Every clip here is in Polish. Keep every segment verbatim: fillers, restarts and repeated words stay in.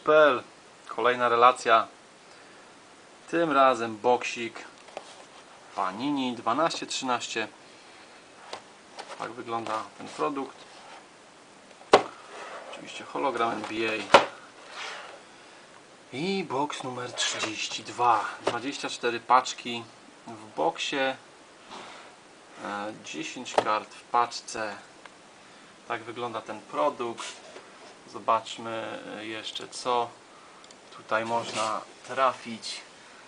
hoops kropka p l. Kolejna relacja. Tym razem boksik Panini dwanaście trzynaście. Tak wygląda ten produkt. Oczywiście hologram N B A. I boks numer trzydzieści dwa. dwadzieścia cztery paczki w boksie. dziesięć kart w paczce. Tak wygląda ten produkt. Zobaczmy jeszcze, co tutaj można trafić.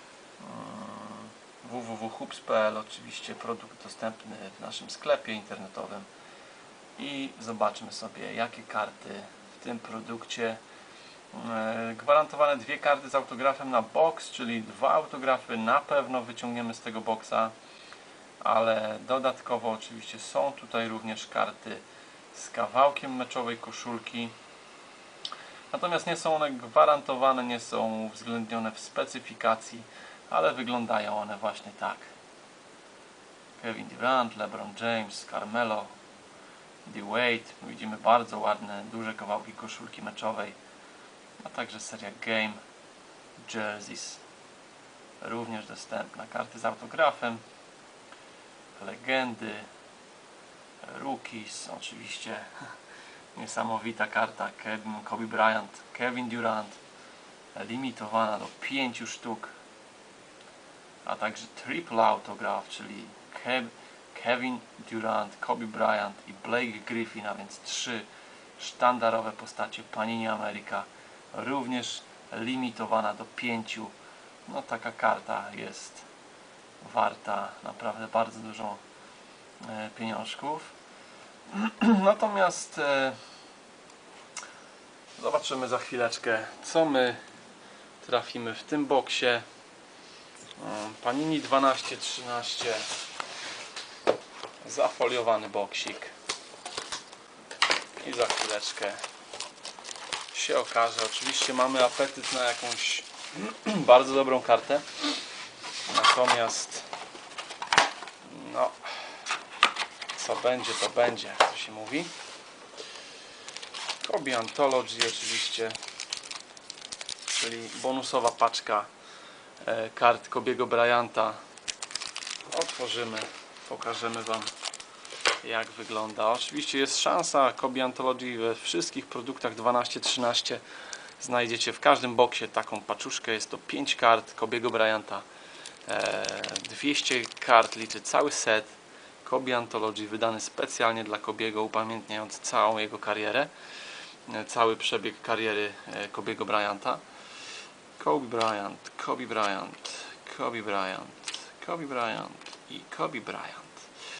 w w w kropka hoops kropka p l. Oczywiście produkt dostępny w naszym sklepie internetowym. I zobaczmy sobie, jakie karty w tym produkcie. Gwarantowane dwie karty z autografem na boks, czyli dwa autografy na pewno wyciągniemy z tego boksa, ale dodatkowo oczywiście są tutaj również karty z kawałkiem meczowej koszulki. Natomiast nie są one gwarantowane, nie są uwzględnione w specyfikacji, ale wyglądają one właśnie tak. Kevin Durant, LeBron James, Carmelo, D-Wade. Widzimy bardzo ładne, duże kawałki koszulki meczowej, a także seria Game Jerseys również dostępna. Karty z autografem, legendy, rookies, oczywiście niesamowita karta Kevin, Kobe Bryant, Kevin Durant, limitowana do pięciu sztuk, a także triple autograph, czyli Kev, Kevin Durant, Kobe Bryant i Blake Griffin, a więc trzy sztandarowe postacie Panini America, również limitowana do pięciu. No taka karta jest warta naprawdę bardzo dużo e, pieniążków. Natomiast e, zobaczymy za chwileczkę, co my trafimy w tym boksie. Panini dwanaście trzynaście, zafoliowany boksik, i za chwileczkę się okaże. Oczywiście mamy apetyt na jakąś bardzo dobrą kartę, natomiast no, co będzie, to będzie, co się mówi. Kobe Anthology oczywiście, czyli bonusowa paczka e, kart Kobiego Bryanta. Otworzymy, pokażemy Wam, jak wygląda. Oczywiście jest szansa. Kobe Anthology we wszystkich produktach dwanaście trzynaście znajdziecie w każdym boksie taką paczuszkę. Jest to pięć kart Kobiego Bryanta, e, dwieście kart liczy cały set Kobe Anthology, wydany specjalnie dla Kobiego, upamiętniając całą jego karierę, e, cały przebieg kariery e, Kobiego Bryanta. Kobe Bryant, Kobe Bryant, Kobe Bryant, Kobe Bryant i Kobe Bryant.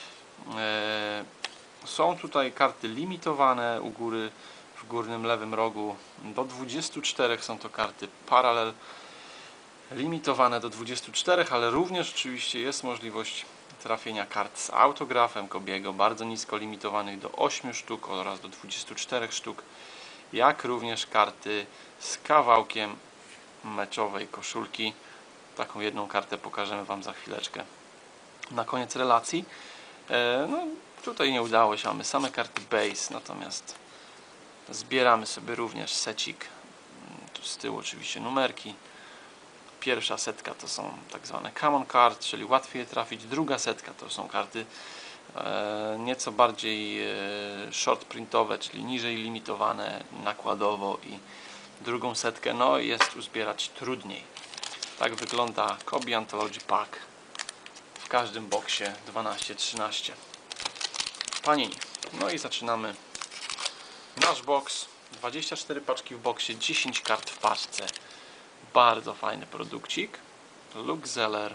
E, są tutaj karty limitowane u góry, w górnym lewym rogu. Do dwudziestu czterech są to karty paralel, limitowane do dwudziestu czterech, ale również oczywiście jest możliwość trafienia kart z autografem Kobiego, bardzo nisko limitowanych do ośmiu sztuk oraz do dwudziestu czterech sztuk, jak również karty z kawałkiem meczowej koszulki. Taką jedną kartę pokażemy Wam za chwileczkę na koniec relacji. E, no, tutaj nie udało się, mamy same karty base, natomiast zbieramy sobie również secik. Tu z tyłu oczywiście numerki. Pierwsza setka to są tak zwane common card, czyli łatwiej je trafić. Druga setka to są karty e, nieco bardziej e, short printowe, czyli niżej limitowane nakładowo, i drugą setkę no jest uzbierać trudniej. Tak wygląda Kobe Anthology Pack w każdym boksie dwanaście trzynaście Panini. No i zaczynamy nasz boks. dwadzieścia cztery paczki w boksie, dziesięć kart w paczce. Bardzo fajny produkcik. Luke Zeller,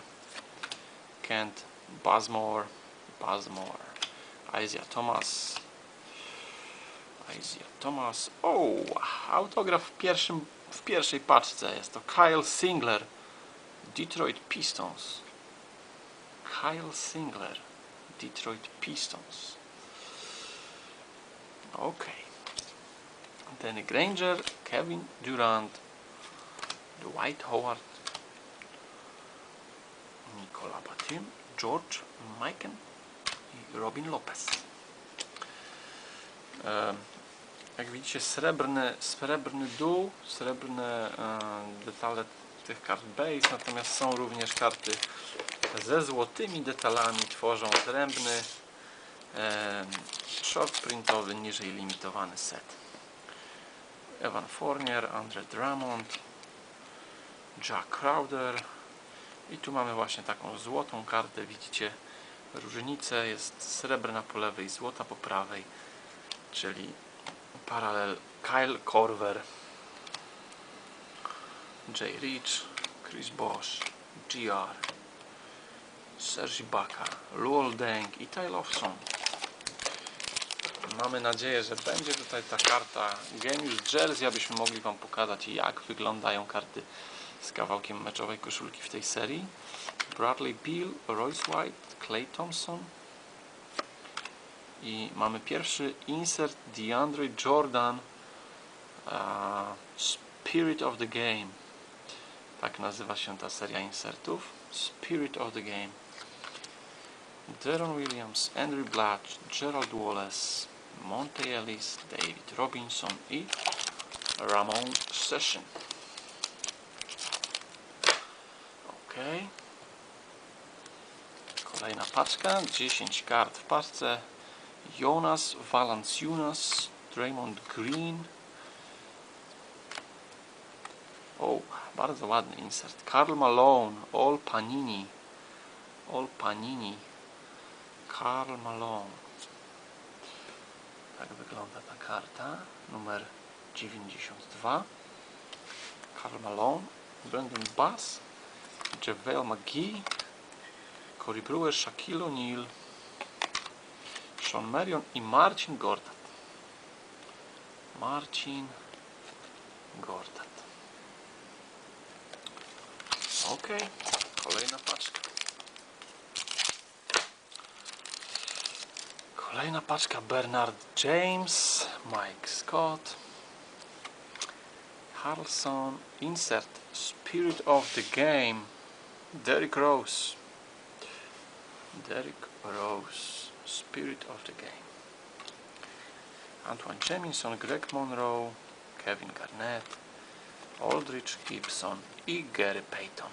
Kent Bazemore, Bazemore, Isaiah Thomas, Isaiah Thomas. O, autograf w, pierwszym, w pierwszej paczce. Jest to Kyle Singler, Detroit Pistons. Kyle Singler, Detroit Pistons. Ok. Danny Granger, Kevin Durant, Dwight Howard, Nicola Batum, George Mikan i Robin Lopez. Jak widzicie, srebrny, srebrny dół, srebrne e, detale tych kart base, natomiast są również karty ze złotymi detalami, tworzą odrębny e, short printowy, niżej limitowany set. Evan Fournier, Andre Drummond, Jack Crowder i tu mamy właśnie taką złotą kartę. Widzicie różnicę, jest srebrna po lewej, złota po prawej, czyli paralel Kyle Korver, Jay Rich, Chris Bosh, G R, Serge Ibaka, Luol Deng i Ty Lawson. Mamy nadzieję, że będzie tutaj ta karta Genius Jersey, abyśmy mogli Wam pokazać, jak wyglądają karty z kawałkiem meczowej koszulki w tej serii. Bradley Beal, Royce White, Klay Thompson i mamy pierwszy insert DeAndre Jordan, uh, Spirit of the Game. Tak nazywa się ta seria insertów. Spirit of the Game. Deron Williams, Andrew Blatch, Gerald Wallace, Monte Ellis, David Robinson i Ramon Session. Ok. Kolejna paczka, dziesięć kart w paczce. Jonas Valanciunas, Draymond Green. O, bardzo ładny insert. Karl Malone, All Panini. All Panini. Karl Malone. Tak wygląda ta karta. Numer dziewięćdziesiąt dwa. Karl Malone, Brandon Bass, JaVale McGee, Corey Brewer, Shaquille O'Neal, Sean Marion i Marcin Gortat. Marcin Gortat. Ok, kolejna paczka. Kolejna paczka. Bernard James, Mike Scott, Harrelson, insert Spirit of the Game, Derrick Rose. Derrick Rose, Spirit of the Game. Antoine Jamison, Greg Monroe, Kevin Garnett, Aldridge Gibson i Gary Payton.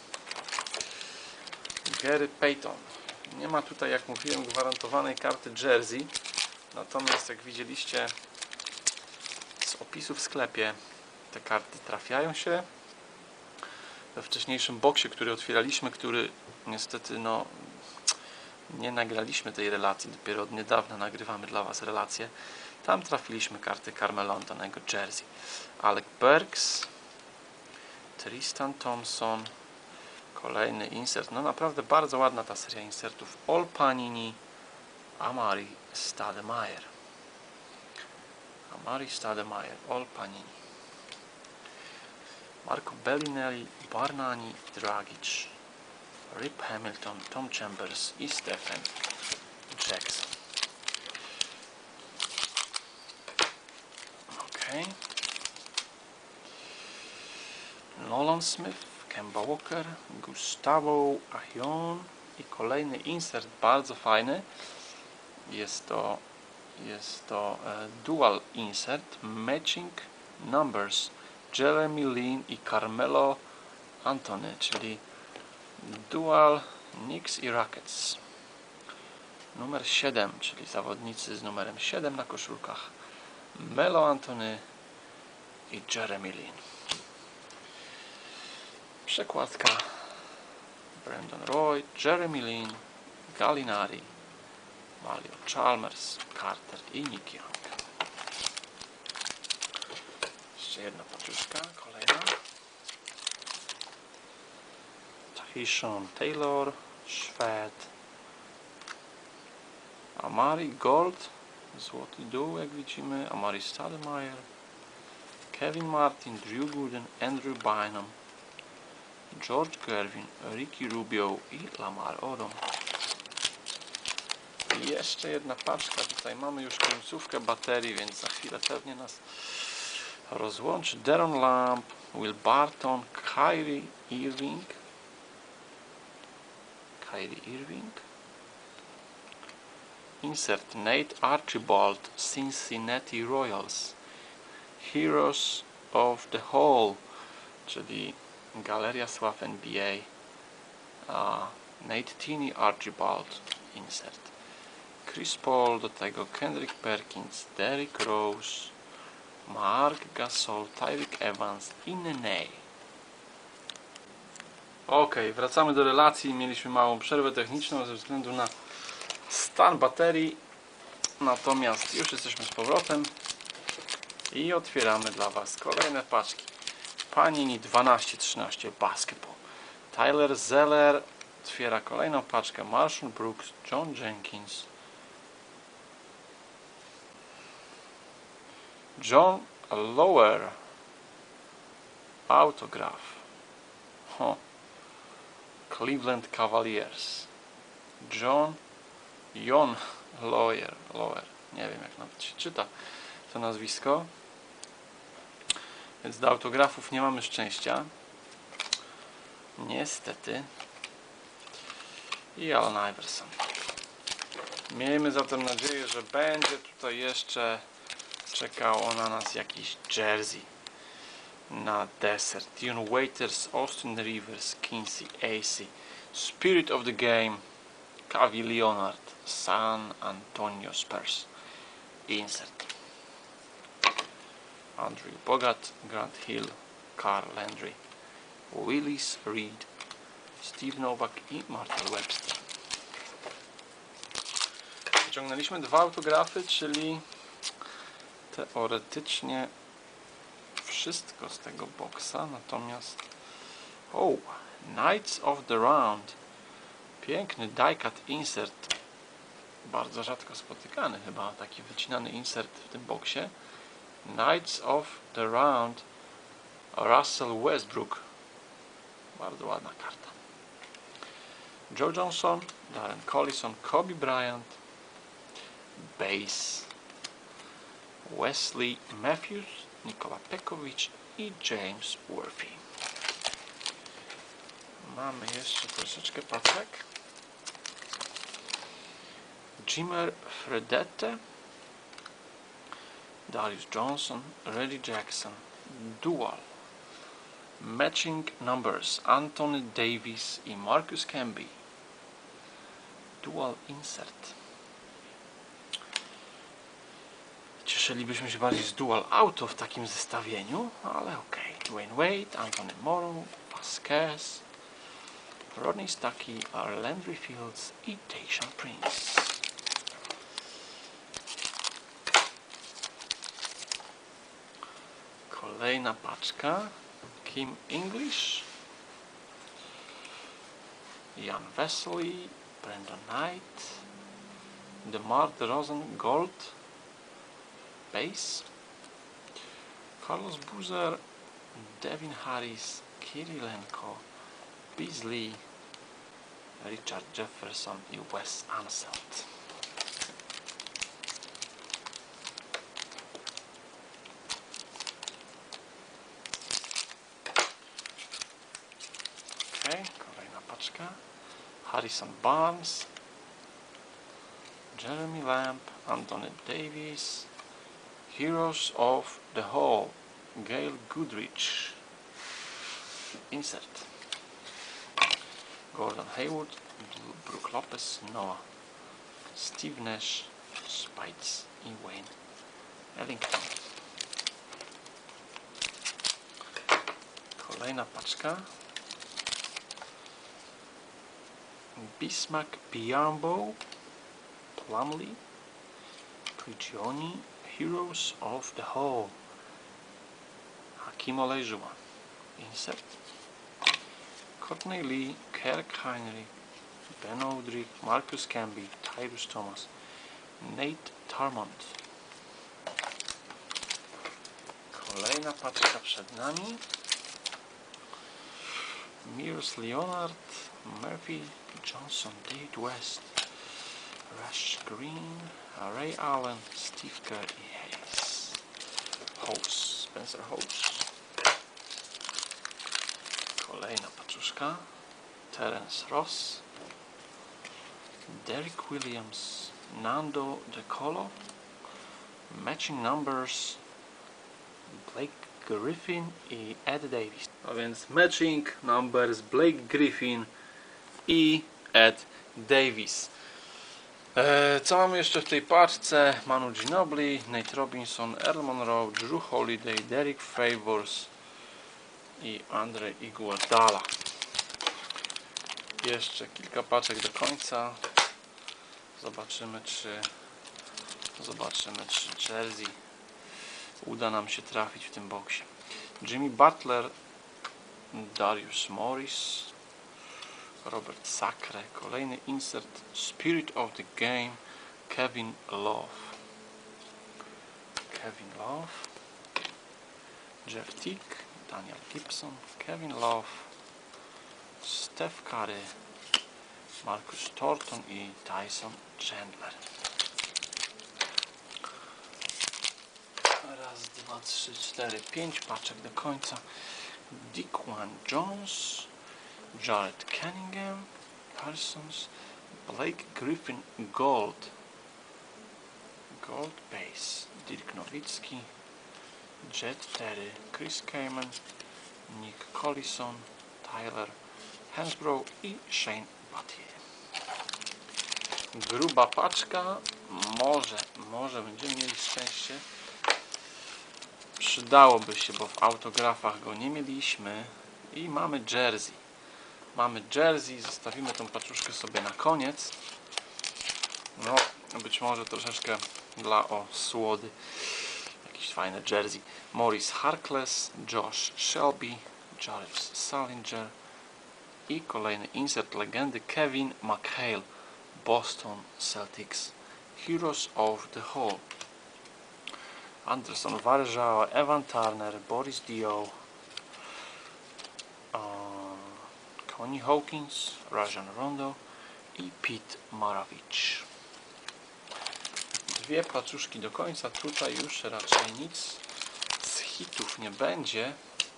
Gary Payton. Nie ma tutaj, jak mówiłem, gwarantowanej karty jersey. Natomiast jak widzieliście z opisu w sklepie, te karty trafiają się. We wcześniejszym boksie, który otwieraliśmy, który niestety no nie nagraliśmy tej relacji, dopiero od niedawna nagrywamy dla Was relację. Tam trafiliśmy karty Carmelo Anthony'ego jersey. Alec Burks, Tristan Thompson, kolejny insert. No naprawdę bardzo ładna ta seria insertów. All Panini, Amari Stoudemire. Amari Stoudemire, All Panini. Marco Bellinelli, Barnani, Dragic, Rip Hamilton, Tom Chambers i Stephen Jackson. Ok. Nolan Smith, Kemba Walker, Gustavo Ahion i kolejny insert bardzo fajny. Jest to, jest to e, dual insert, matching numbers, Jeremy Lin i Carmelo Anthony, czyli dual Knicks i Rockets. Numer siedem, czyli zawodnicy z numerem siedem na koszulkach. Melo Anthony i Jeremy Lin. Przekładka Brandon Roy, Jeremy Lin, Gallinari, Mario Chalmers, Carter i Nick Young. Jeszcze jedna paczuszka, kolejna. Tayshaun Taylor, Szwed, Amari Gold, złoty dół jak widzimy, Amari Stoudemire, Kevin Martin, Drew Gooden, Andrew Bynum, George Gervin, Ricky Rubio i Lamar Odom. I jeszcze jedna paczka. Tutaj mamy już końcówkę baterii, więc za chwilę pewnie nas rozłączy. Deron Lamb, Will Barton, Kyrie Irving, Kyrie Irving, Insert Nate Archibald, Cincinnati Royals. Heroes of the Hall, czyli Galeria Sław N B A. uh, Nate Tini Archibald. Insert Chris Paul, do tego Kendrick Perkins, Derrick Rose, Mark Gasol, Tyreke Evans i Nene. Ok, wracamy do relacji. Mieliśmy małą przerwę techniczną ze względu na stan baterii, natomiast już jesteśmy z powrotem i otwieramy dla Was kolejne paczki. Panini dwanaście trzynaście Basketball. Tyler Zeller otwiera kolejną paczkę. Marshall Brooks, John Jenkins, John Lower autograph. Huh. Cleveland Cavaliers. John Jon Lower. Lower. Nie wiem, jak nawet się czyta to nazwisko. Więc do autografów nie mamy szczęścia. Niestety. I Allen Iverson. Miejmy zatem nadzieję, że będzie tutaj jeszcze czekało na nas jakiś jersey na deser. Dion Waiters, Austin Rivers, Kinsey, A C, Spirit of the Game, Kawhi Leonard, San Antonio Spurs. Insert Andrew Bogut, Grant Hill, Carl Landry, Willis Reed, Steve Novak i Martin Webster. Wyciągnęliśmy dwa autografy, czyli teoretycznie wszystko z tego boksa, natomiast oh, Knights of the Round, piękny die-cut insert, bardzo rzadko spotykany chyba taki wycinany insert w tym boksie. Knights of the Round, Russell Westbrook, bardzo ładna karta. Joe Johnson, Darren Collison, Kobe Bryant, Base, Wesley Matthews, Nikola Pekovic i James Worthy. Mamy jeszcze troszeczkę paczek. Jimmer Fredette, Darius Johnson, Reggie Jackson, Dual, Matching Numbers, Anthony Davis i Marcus Camby. Dual insert. Cieszylibyśmy się bardziej z Dual Auto w takim zestawieniu, ale okej. Okay. Dwayne Wade, Anthony Morrow, Vasquez, Rodney Stuckey, Landry Fields i Tayshaun Prince. Kolejna paczka. Kim English, Jan Vesely, Brandon Knight, DeMar DeRozan Gold Base, Carlos Boozer, Devin Harris, Kirilenko, Beasley, Richard Jefferson i Wes Unseld. Okay, kolejna paczka. Harrison Barnes, Jeremy Lamb, Anthony Davis, Heroes of the Hall, Gail Goodrich. Insert Gordon Hayward, Brook Lopez, Noah, Steve Nash, Spites i Wayne Ellington. Kolejna paczka. Bismack Biyombo, Plumlee, Prigioni, Heroes of the Hall, Hakeem Olajuwon. Insert Courtney Lee, Kirk Hinrich, Ben Odrick, Marcus Camby, Tyrus Thomas, Nate Tarmont. Kolejna paczka przed nami. Mears Leonard, Murphy, Johnson, David West, Rush Green, Ray Allen, Steve Kerr i Hayes. House, Spencer House. Kolejna paczuszka. Terence Ross, Derrick Williams, Nando De Colo, Matching Numbers, Blake Griffin i Ed Davis. A więc Matching Numbers, Blake Griffin i Ed Davis. Eee, co mamy jeszcze w tej paczce? Manu Ginobili, Nate Robinson, Earl Monroe, Drew Holiday, Derek Favors i Andre Iguodala. Jeszcze kilka paczek do końca. Zobaczymy czy zobaczymy czy jersey uda nam się trafić w tym boksie. Jimmy Butler, Darius Morris, Robert Sacre, kolejny insert Spirit of the Game, Kevin Love. Kevin Love, Jeff Teague, Daniel Gibson, Kevin Love, Steph Curry, Marcus Thornton i Tyson Chandler. Raz, dwa, trzy, cztery, pięć paczek do końca. Dequan Jones, Jared Cunningham, Parsons, Blake Griffin Gold, Gold Base, Dirk Nowitzki, Jet Terry, Chris Kaman, Nick Collison, Tyler Hansbrough i Shane Battier. Gruba paczka, może, może będziemy mieli szczęście. Przydałoby się, bo w autografach go nie mieliśmy. I mamy jersey. Mamy jersey, zostawimy tą paczuszkę sobie na koniec. No, być może troszeczkę dla osłody. Jakiś fajny jersey. Maurice Harkless, Josh Shelby, Jarvis Salinger i kolejny insert legendy Kevin McHale, Boston Celtics, Heroes of the Hall. Anderson Varejao, Evan Turner, Boris Dio, uh, Connie Hawkins, Rajon Rondo i Pete Maravich. Dwie paczuszki do końca. Tutaj już raczej nic z hitów nie będzie.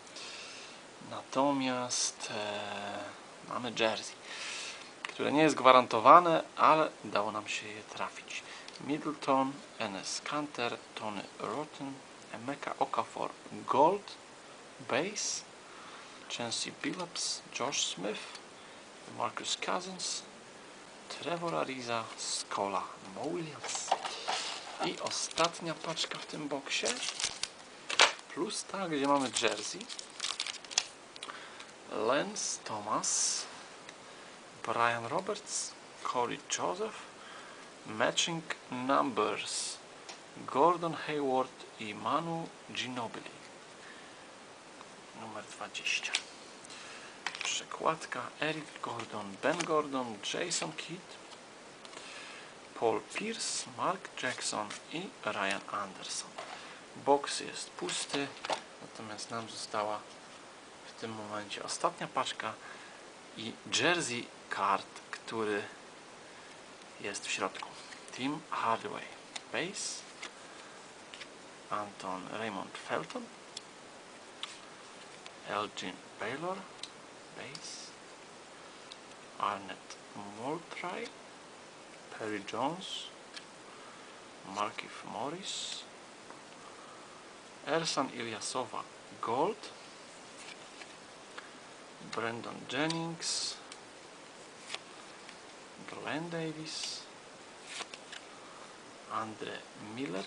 Natomiast e, mamy jersey, które nie jest gwarantowane, ale udało nam się je trafić. Middleton, Enes Kanter, Tony Rotten, Emeka Okafor Gold Base, Chauncey Billups, Josh Smith, Marcus Cousins, Trevor Ariza, Scola, Mo Williams. I ostatnia paczka w tym boksie, plus ta, gdzie mamy jersey, Lance Thomas, Brian Roberts, Corey Joseph, Matching Numbers, Gordon Hayward i Manu Ginobili, numer dwadzieścia. Przekładka Eric Gordon, Ben Gordon, Jason Kidd, Paul Pierce, Mark Jackson i Ryan Anderson. Boks jest pusty, natomiast nam została w tym momencie ostatnia paczka i jersey card, który jest w środku. Tim Hardaway Base, Anton Raymond Felton, Elgin Baylor Base, Arnett Moultrie, Perry Jones, Markieff Morris, Ersan Ilyasova Gold, Brandon Jennings, Glenn Davis, Andre Miller,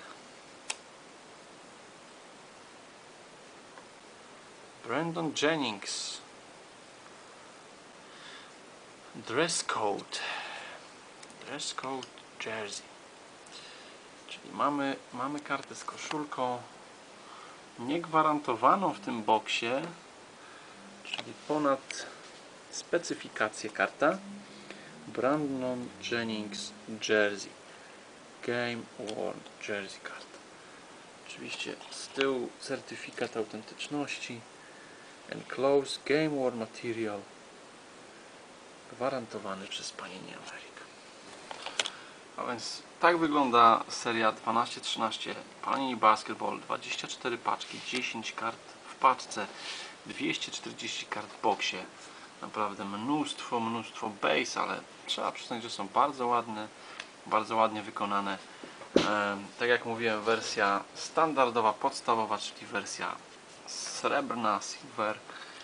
Brandon Jennings, Dress Code, Dress Code Jersey, czyli mamy, mamy kartę z koszulką niegwarantowaną w tym boksie, czyli ponad specyfikację karta. Brandon Jennings Jersey, Game Worn Jersey Card. Oczywiście z tyłu certyfikat autentyczności, Enclosed Game Worn Material, gwarantowany przez Panini America. A więc tak wygląda seria dwanaście trzynaście Panini Basketball, dwadzieścia cztery paczki, dziesięć kart w paczce, dwieście czterdzieści kart w boksie. Naprawdę mnóstwo, mnóstwo base, ale trzeba przyznać, że są bardzo ładne. bardzo ładnie wykonane. Tak jak mówiłem, wersja standardowa, podstawowa, czyli wersja srebrna, silver,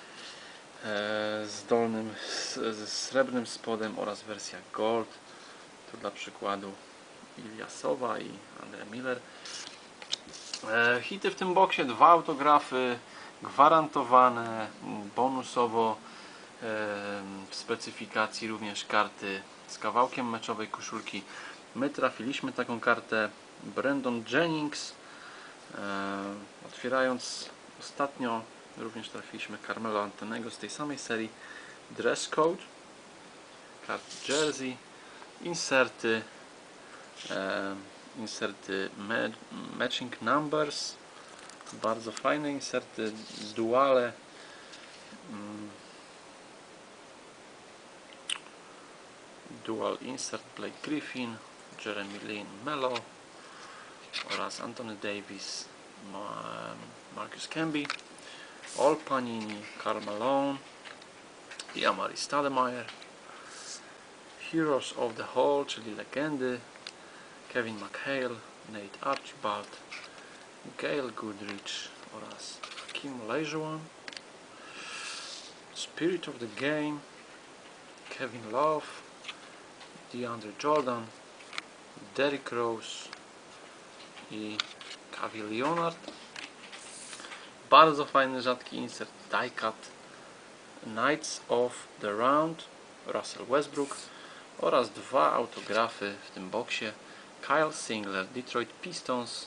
z dolnym, ze srebrnym spodem, oraz wersja gold. Tu dla przykładu Iliasowa i Andre Miller. Hity w tym boksie, dwa autografy gwarantowane, bonusowo w specyfikacji również karty z kawałkiem meczowej koszulki. My trafiliśmy taką kartę Brandon Jennings. Otwierając ostatnio również trafiliśmy Carmelo Antonego z tej samej serii. Dress Code, karty jersey, inserty, inserty matching numbers, bardzo fajne inserty, duale, dual insert Blake Griffin, Jeremy Lin Melo oraz Anthony Davis, Marcus Camby, All Panini, Karl Malone i Amari Stoudemire. Heroes of the Hall, czyli legendy, Kevin McHale, Nate Archibald, Gail Goodrich oraz Hakeem Olajuwon. Spirit of the Game, Kevin Love, DeAndre Jordan, Derrick Rose i Kawhi Leonard. Bardzo fajny, rzadki insert die cut Knights of the Round, Russell Westbrook, oraz dwa autografy w tym boksie Kyle Singler, Detroit Pistons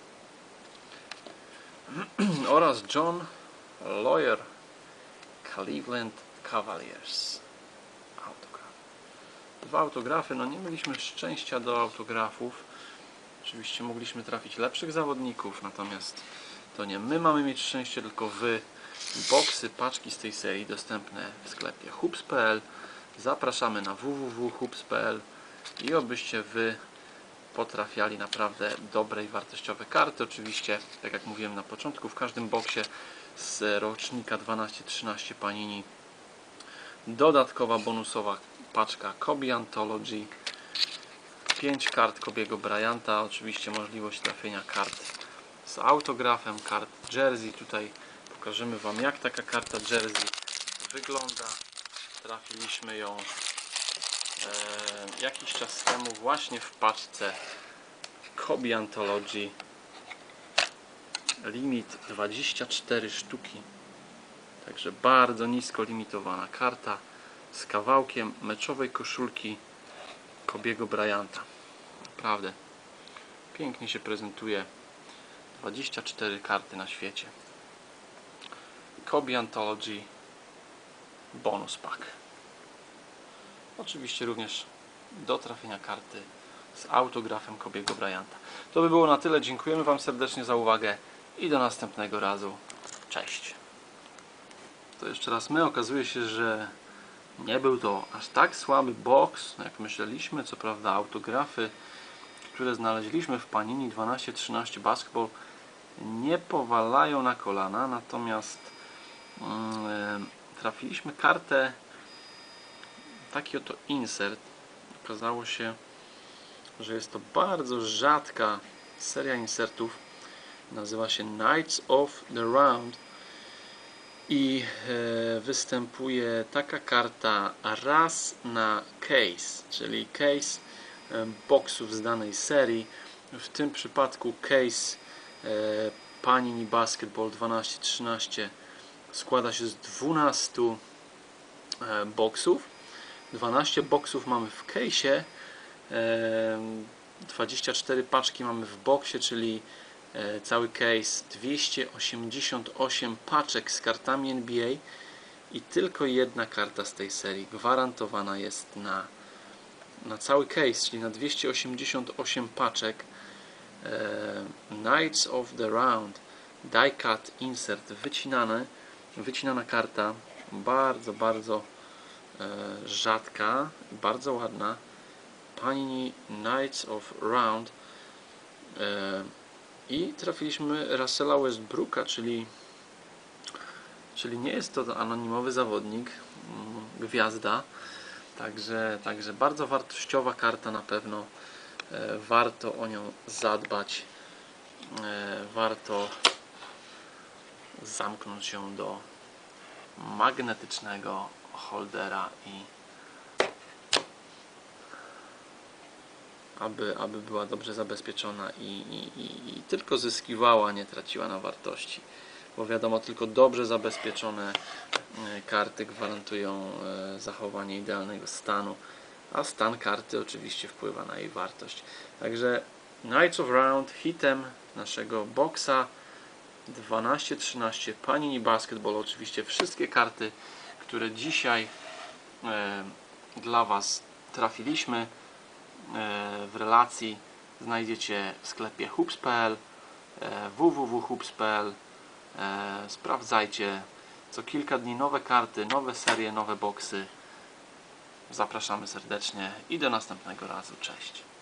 oraz John Lawyer, Cleveland Cavaliers. Autograf. Dwa autografy, no nie mieliśmy szczęścia do autografów. Oczywiście mogliśmy trafić lepszych zawodników, natomiast to nie my mamy mieć szczęście, tylko wy. Boksy, paczki z tej serii dostępne w sklepie hoops kropka p l. Zapraszamy na w w w kropka hoops kropka p l i obyście wy potrafiali naprawdę dobre i wartościowe karty. Oczywiście, tak jak mówiłem na początku, w każdym boksie z rocznika dwanaście trzynaście Panini dodatkowa bonusowa paczka Kobe Anthology, pięć kart Kobiego Bryanta, oczywiście możliwość trafienia kart z autografem, kart jersey. Tutaj pokażemy wam, jak taka karta jersey wygląda. Trafiliśmy ją e, jakiś czas temu właśnie w paczce Kobe Anthology, limit dwadzieścia cztery sztuki, także bardzo nisko limitowana karta z kawałkiem meczowej koszulki Kobiego Bryanta. Naprawdę pięknie się prezentuje. Dwadzieścia cztery karty na świecie. Kobe Anthology bonus pack. Oczywiście również do trafienia karty z autografem Kobiego Bryanta. To by było na tyle. Dziękujemy wam serdecznie za uwagę i do następnego razu. Cześć. To jeszcze raz my. Okazuje się, że nie był to aż tak słaby box, jak myśleliśmy. Co prawda autografy, które znaleźliśmy w Panini dwanaście trzynaście Basketball, nie powalają na kolana, natomiast yy, trafiliśmy kartę, taki oto insert. Okazało się, że jest to bardzo rzadka seria insertów, nazywa się Knights of the Round i e, występuje taka karta raz na case, czyli case e, boxów z danej serii. W tym przypadku case e, Panini Basketball dwanaście trzynaście składa się z dwunastu e, boxów. dwanaście boxów mamy w case'ie, e, dwadzieścia cztery paczki mamy w boxie, czyli e, cały case dwieście osiemdziesiąt osiem paczek z kartami N B A i tylko jedna karta z tej serii gwarantowana jest na, na cały case, czyli na dwieście osiemdziesiąt osiem paczek. e, Knights of the Round die cut insert wycinane, wycinana karta, bardzo, bardzo e, rzadka, bardzo ładna. Panini Knights of Round e, i trafiliśmy Russella Westbrooka, czyli czyli nie jest to anonimowy zawodnik, gwiazda, także, także bardzo wartościowa karta na pewno. e, warto o nią zadbać, e, warto zamknąć ją do magnetycznego holdera i aby, aby była dobrze zabezpieczona i, i, i, i tylko zyskiwała, nie traciła na wartości, bo wiadomo, tylko dobrze zabezpieczone karty gwarantują zachowanie idealnego stanu, a stan karty oczywiście wpływa na jej wartość. Także Knights of Round hitem naszego boxa dwanaście trzynaście Panini Basketball. Oczywiście wszystkie karty, które dzisiaj e, dla Was trafiliśmy e, w relacji, znajdziecie w sklepie hoops kropka p l, e, w w w kropka hoops kropka p l. e, sprawdzajcie co kilka dni nowe karty, nowe serie, nowe boxy. Zapraszamy serdecznie i do następnego razu. Cześć.